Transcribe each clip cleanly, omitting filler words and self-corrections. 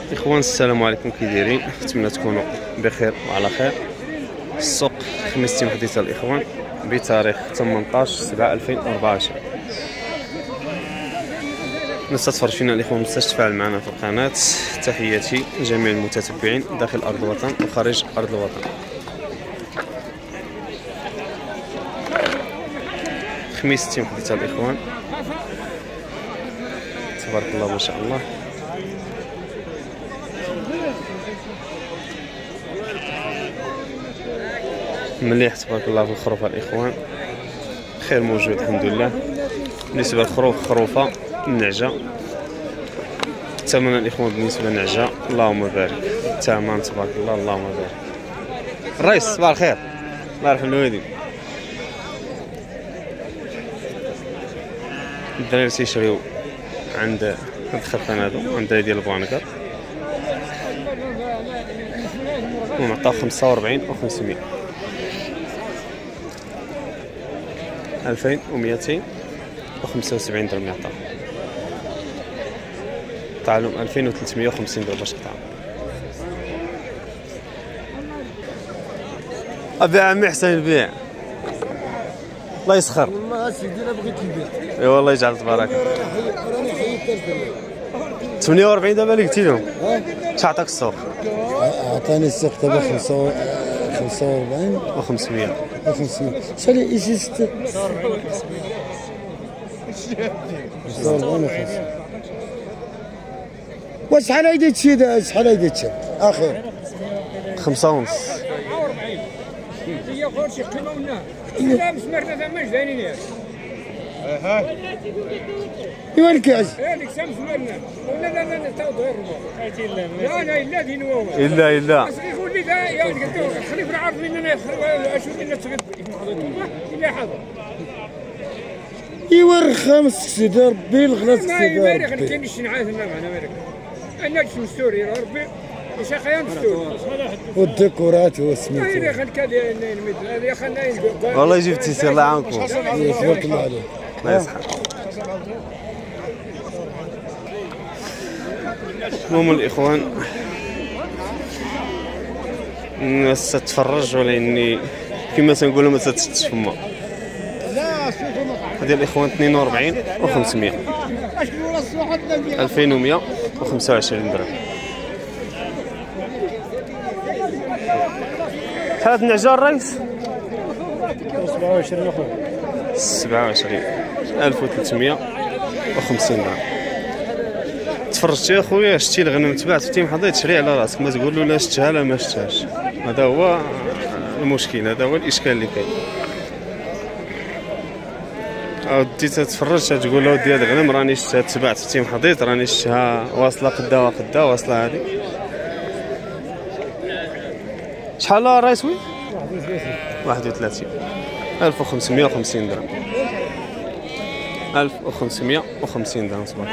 اخوان السلام عليكم، كي دايرين؟ نتمنى تكونوا بخير وعلى خير. السوق خميس محدثه الاخوان بتاريخ 18/7/2024. الناس تتفرج فينا الاخوان متنساش تفاعل معنا في القناه. تحياتي لجميع المتتبعين داخل ارض الوطن وخارج ارض الوطن. خميس محدثه الاخوان، تبارك الله ما شاء الله. مليح تبارك الله في الخروفه الاخوان، خير موجود الحمد لله. بالنسبه للخروف خروفه النعجه، الثمن الاخوان بالنسبه للنعجه اللهم بارك. الثمن تبارك الله اللهم بارك. الرئيس صباح الخير، الله يرحم الوالدين. الدراري تيشريو عند هاد الخرفان هادو، عند ديال بوانكر، ومعطاو 45 و500. 2275 درهم يعطاو. قطع لهم 2350 درهم باش قطع. ابي عمي حسين بيع، الله يسخر. والله سيدي انا بغيت نبيع. اي والله يجعل تبارك. راني حيدت 48 دابا اللي قلتي لهم. اش عطاك السوق؟ عطاني السوق دابا 45 و500. شحال يجي 46 وشحال هيدي تشي؟ شحال هيدي تشي؟ اخر 5 ونص. هي خرشي قيمه ولا لا مسمرنا ثماش زينين ياك. ايوا الكاس هذيك سام مسمرنا ولا لا تا دور لا لا لا دين هو الا يقول لي لا يا ولد خلي في عارف لنا اشوف لنا تغد الا حاضر. ايوا رخامس سيدي ربي الغلاس سيدي ما يمرق كاين شي نعاس معنا مالك انا كش مستوري ربي ايش خيام مستوري والديكورات وسميتو. يا خل كذا يا خلنا والله جبت تيسير الله يعاونكم. تبارك الله عليك. الله يصحى. المهم الاخوان الناس تتفرج، ولاني كما تنقولوا ما تتشتش فما. هذه الاخوان 42 و500 2125 درهم. شحال النعجه الرئيس؟ 27 اخويا. 27350 درهم. تفرجتي اخويا، شتي الغنم تبعت في تيم حضيت، شري على راسك، ما تقول له لا شتها لا ما شتهاش. هذا هو المشكل، هذا هو الاشكال اللي كاين. ودي تتفرج تقول له ودي هذا الغنم راني شتها تبعت في تيم حضيت، راني شتها واصله قدا واصله. هذه شحال الرئيس؟ 31 1550 درهم. 1550 درهم. صباح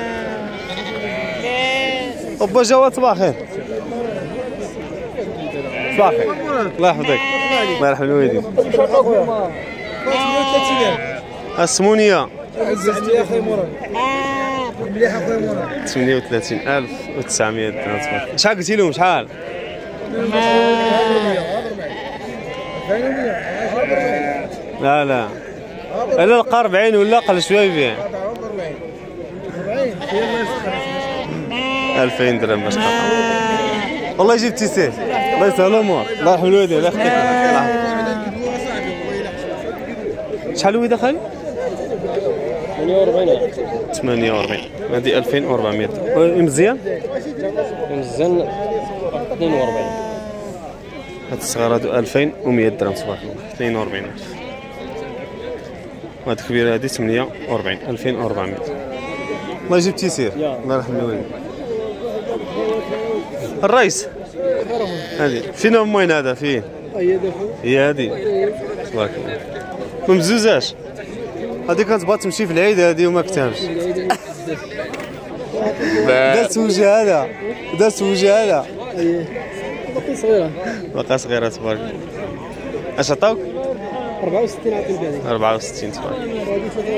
أبا جواد صباح الخير. صباح الخير، الله يحفظك، الله يرحم الوالدين. 800 38900 درهم. شحال قلتي لهم؟ شحال؟ لا الا لقى 40 ولا قل شويه يبيع 2000 درهم باش قطع. والله يجيب تيسير، الله يسهل الامور، الله يرحم الوالدين، الله يخليك. شحال هو دخل؟ 48. هذه 2400. مزيان 42. هاد الصغار هادو 2100 درهم. تبارك الله 42. وهاد الكبيره هادي 48 2400. الله يجيب تيسير، الله يرحم الوالدين. الرئيس هادي فين الموين هذا؟ فين هي هادي؟ تبارك الله ما مزوزاش. هادي كانت بغات تمشي في العيد هادي وما كتبش. دازت وجه هذا، دازت وجه هذا. باقا صغيره تبارك الله. اش عطاوك؟ 64 عطيت هذيك 64 تبارك الله.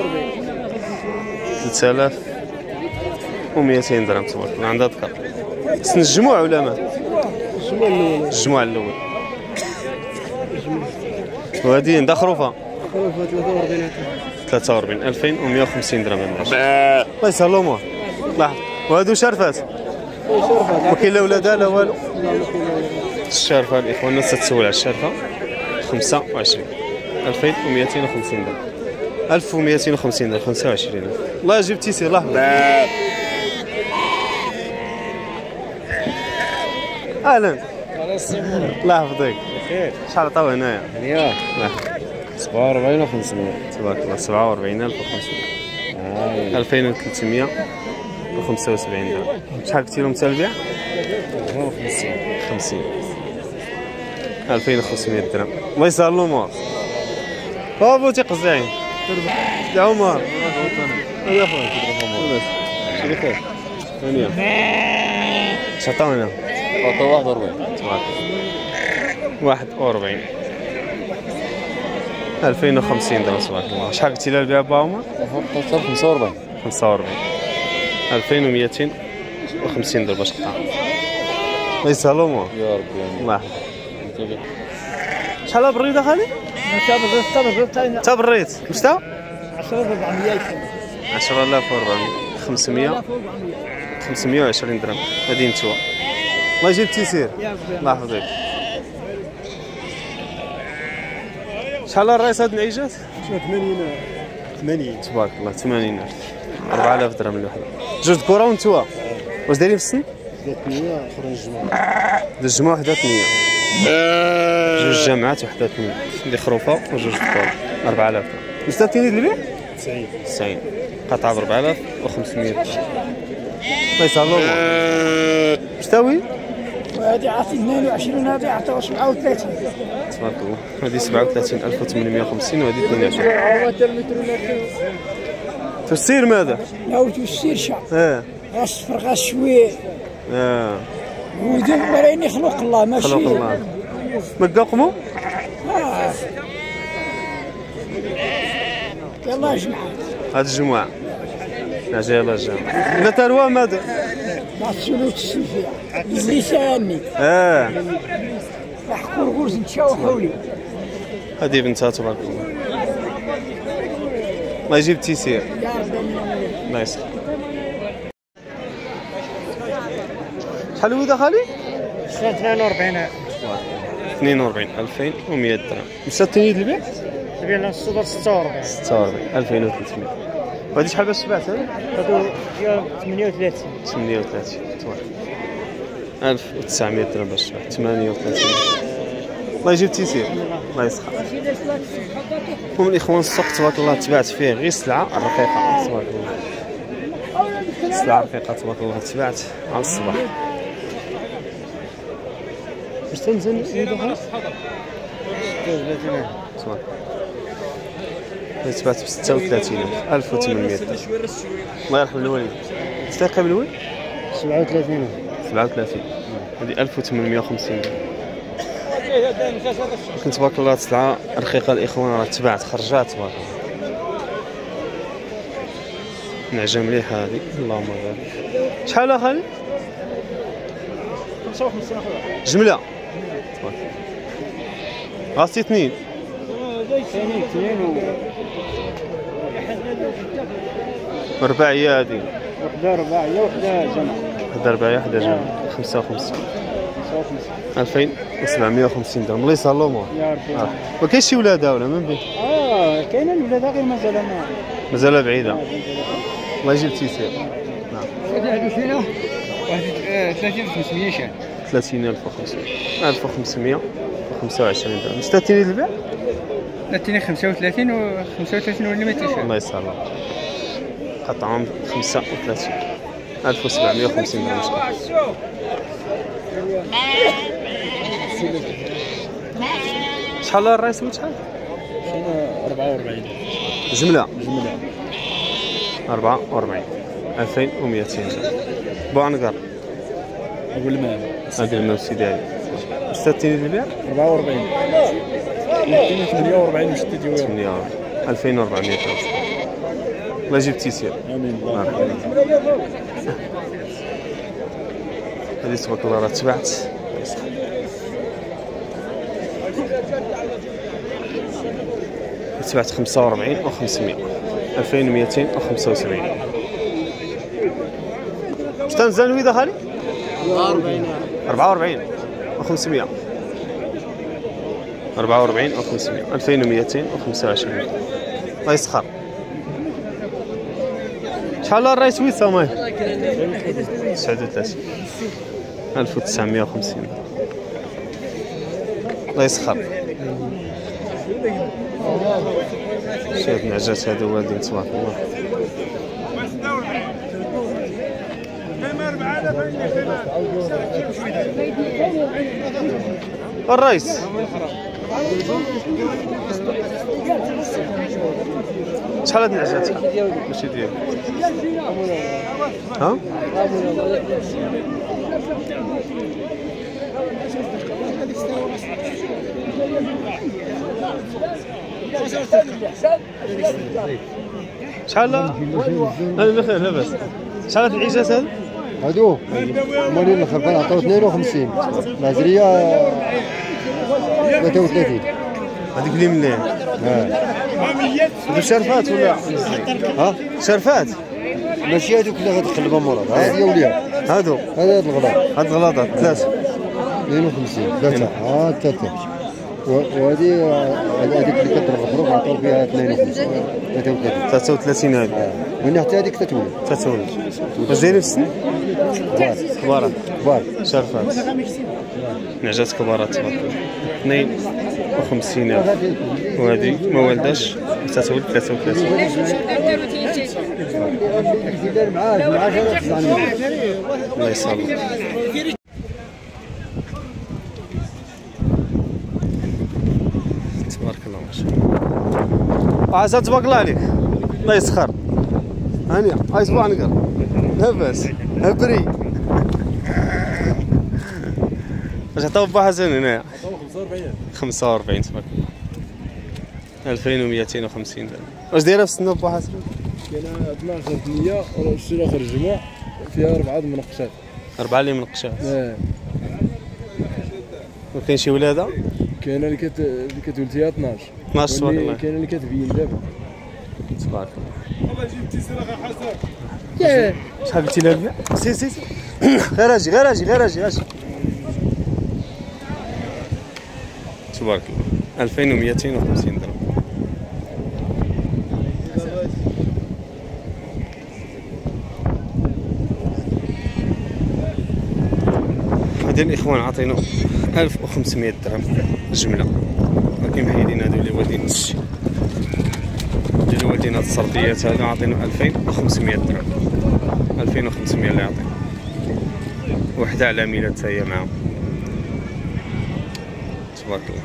3200 درهم تبارك الله. عندها ذكر سن الجموع ولا ما؟ الجموع الاول. الجموع الاول. وهذه عندها خروفه. خروفه 43. 43 2150 درهم. الله يسهل الامور. لاحظ وهادو شرفات. ما كاين لا ولادها لا والو. الشرفه الاخوان الناس تتسول على الشرفه 25 2250 درهم. 1250 درهم 25. الله جبتي سير لاحظ. اهلا. الله يحفظك. بخير. شحال عطاو هنايا؟ ياه. 47 و500. تبارك الله 47500. 2375 درهم. شحال كنتي لهم تاع البيع؟ 50. 2500 درهم. الله يسهل الامور. برافو تيقزعين. يا عمر. يا خويا. شنو خير؟ هانيه. شعطاونا؟ عطاو 41. تبارك الله. 41. 2050 درهم تبارك الله. شحال قلتي لها البيع با عمر؟ 45. 45. 2250 درهم باش قطع. الله يسهل الامور. يا ربي. الله يحفظك. شحال بالريضه خالي؟ تا بالريت مشتا؟ 10400 500 520 درهم. هادي نتوما. الله يجيب التيسير. الله يحفظك. شحال الرايس هاد العيجات؟ 80 تبارك الله 80 4000 درهم الوحده. جوج كره وانتوا واش دايرين في السن؟ 300 اخرين الجمعه. الجمعه وحده 800. جوج جامعات وحده 800. اللي خروفه وجوج كره 4000 درهم. مستثمرين البيع؟ 90 قطعه ب 4500 درهم. الله يسهل الامور. مستوي؟ هذه عطي 22 هذه عطاو 37. تبارك الله. هذه 37850 وهذه 22. تفسير ماذا؟ لو تسير شعب غاصفر غاص شويه ودي مريني خلق الله ماشي خلق الله. ما تقاقموا؟ يلا جمعة هاد الجمعة نجي يلا الجمعة. لا تروى ماذا؟ ما تسولو تسول فيها لساني راح كرغوز نتشاو حولي. هذه بنتها تبارك الله. الله يجيب التيسير. الله يسلمك. شحال هو خالي؟ 42 42 2100 درهم. مشى التنيد البيع؟ بين الصدر 46 2300. وهذه شحال باش تباعت هذه؟ هادو ديال 38 تبارك 1900 درهم باش تباع 38. الله يجيب التيسير. الله يسخر. هم الاخوان السوق تبارك الله تباعت فيه غير السلعه الرقيقه تبارك الله. السلعه الرقيقه تبارك الله تباعت على الصباح. واش تنزل يدو خلاص؟ 36 تبارك تباعت ب 36000 1800 درهم. الله يرحم الوالد. تلاقى بالوالد؟ 37 هذه 1850 درهم. لكن تبارك الله السلعه رقيقه الاخوان راه تباعت خرجات تبارك الله. نعجه مليحه هذه اللهم بارك. شحال اخالي؟ 55 اخويا جمله تبارك غاسي اثنين. كاينين اثنين رباعيه هذه. وحده رباعيه وحده جمع. وحده رباعيه وحده جمع 55 2750 درهم. الله يسهل الامور. يا ربي. ما كاينش شي ولادها ولا من بين؟ كاينه الولادة غير مازال بعيده. الله يجيب التيسير. نعم. هادو فينا واحد 30500 شحال 30500 1525 درهم. مستثمرين البيع؟ 35 و 35 ولا 200 الله يسهل الله. قطعهم 35 1750 درهم. شحال الرايس شحال؟ 44 جمله 44 2200 درهم. بوعنقر نقول المال هذه الموسي ديالي. مستثمرين البيع؟ 44 48 مشتي ديال 2400 درهم. الله يجيب التيسير. امين. هذه تبارك الله راه تباعت. تباعت 45 و 500 2275. شتا مزال ويدا خالي؟ 44 و 500 44 و 500 2225. الله يسخر. شحال الرايس ويسا ماي؟ 39 1950. الله يسخر. شوف النعجات هادو والدين تبارك الله. الرايس شحال هاد النعجات؟ ماشي ديالك. ها؟ شحال؟ هذا بخير لاباس. شحال هاد العجات هادو؟ هادو مالين الخرفان عطاو 52 العزرية 33. هذيك اللي مليح. هادو شرفات ولا؟ ها؟ شرفات؟ ماشي هادوك اللي غتقلبها مراد، هادي وليها. هادو؟ هاد الغلاط. هاد الغلاطات ثلاثة. 52 ثلاثة. ثلاثة. وهادي هذيك اللي كتضرب الخروج عطاو فيها 52 33 هادي. من حتى هذيك تتولد. واش دايرين في السن؟ كبار. كبار. شرفات. نعجات كبارات تبارك الله. 52 وهادي ما والداش تتولد 33. الله يسلمك. تبارك الله ما شاء الله. عسى تبارك الله عليك. الله يسخر. هانية هاي صباح نقر. لاباس هبري. واش عطاو با حسن هنايا؟ 45 تبارك الله. 2250 درهم. واش دايره في السنه با حسن؟ كاينه 12 ثنيه والشي الاخر الجموع فيها 4 منقشات. 4 اللي منقشات. وكاين شي ولاده؟ كاينه اللي كتولد فيها 12. 12 تبارك الله. كاينه اللي كتبين دابا. تبارك الله. شحال قلتي لها البيع؟ سي غير اجي تبارك الله. 2250 درهم. هادي الاخوان عطينا 1500 درهم جمله، ولكن محيدين هادو اللي والدين الشي اللي والدين هاد الصرفيات هادو عطينا 2500 درهم. 2500 اللي عطينا. وحده على ميلاد حتى هي معاهم. تبارك الله.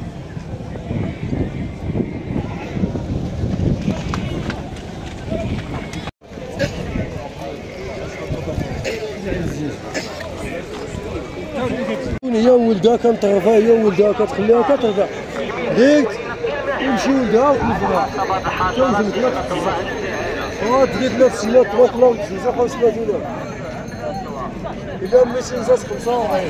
هي ولدها كنطرفها، هي ولدها كتخليها كترضع ديك يمشي ولدها وتنزلها تنزل تجي 3 سنين تبارك الله وتزوجها 35 إلا مشي نزات 45.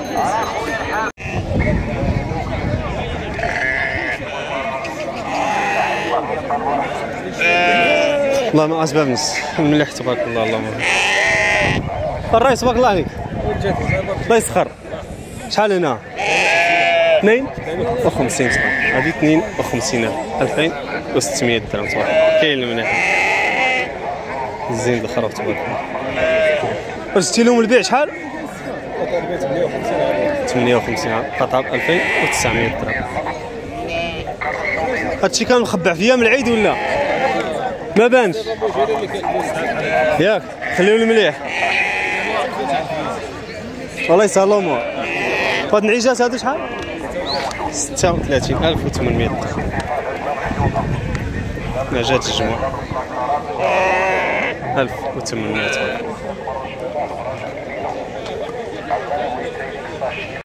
والله ما اسباب نص مليح تبارك الله. اللهم الرايس تبارك الله عليك. الله يسخر. شحال هنا؟ 52 تبارك. هذه 52 2600 درهم تبارك الله. كاين المليح الزين الخروف تبارك الله. واش جبتي لهم البيع شحال؟ 58 قطعه 2900 درهم. هادشي كان مخبع فيا من العيد ولا؟ ما بانش ياك؟ خليهم المليح والله يسهل الامور. هاد النعيجات هادو شحال؟ 36800 درهم. نعجات الجمعة 1800 درهم.